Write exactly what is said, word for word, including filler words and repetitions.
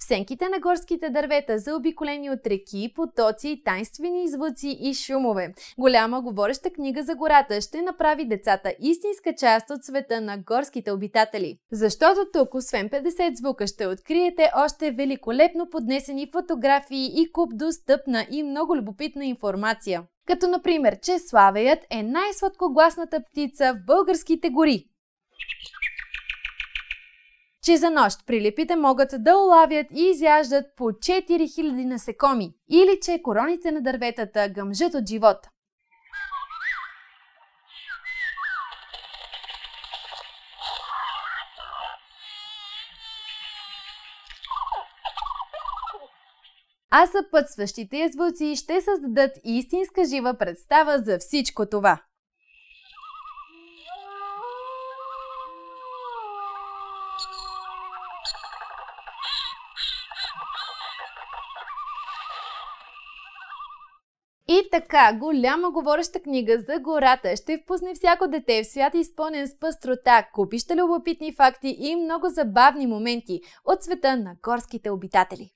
сенките на горските дървета, заобиколени от реки, потоци, тайнствени звуци и шумове. Голяма говореща книга за гората ще направи децата истинска част от света на горските обитатели. Защото тук, освен петдесет звука, ще откриете още великолепно поднесени фотографии и куп достъпна и много любопитна информация. Като например, че славеят е най-сладкогласната птица в българските гори. Че за нощ прилепите могат да улавят и изяждат по четири хиляди насекоми. Или че короните на дърветата гъмжат от живот. А съпътстващите я звуци ще създадат истинска жива представа за всичко това. И така, голяма говореща книга за гората ще впусне всяко дете в свят, изпълнен с пъстрота, купища любопитни факти и много забавни моменти от света на горските обитатели.